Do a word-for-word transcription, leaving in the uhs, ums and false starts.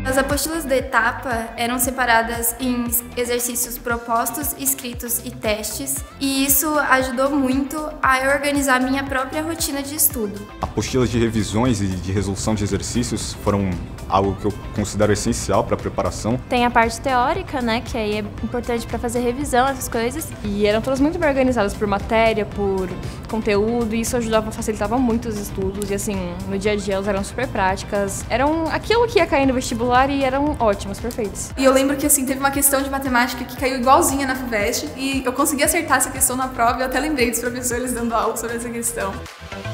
As apostilas da etapa eram separadas em exercícios propostos, escritos e testes, e isso ajudou muito a organizar minha própria rotina de estudo. Apostilas de revisões e de resolução de exercícios foram algo que eu considero essencial para a preparação. Tem a parte teórica, né, que aí é importante para fazer revisão, essas coisas. E eram todas muito bem organizadas por matéria, por conteúdo, e isso ajudava, facilitava muito os estudos. E assim, no dia a dia elas eram super práticas. Eram aquilo que ia cair no vestibular e eram ótimas, perfeitas. E eu lembro que assim, teve uma questão de matemática que caiu igualzinha na FUVEST e eu consegui acertar essa questão na prova e eu até lembrei dos professores dando aula sobre essa questão.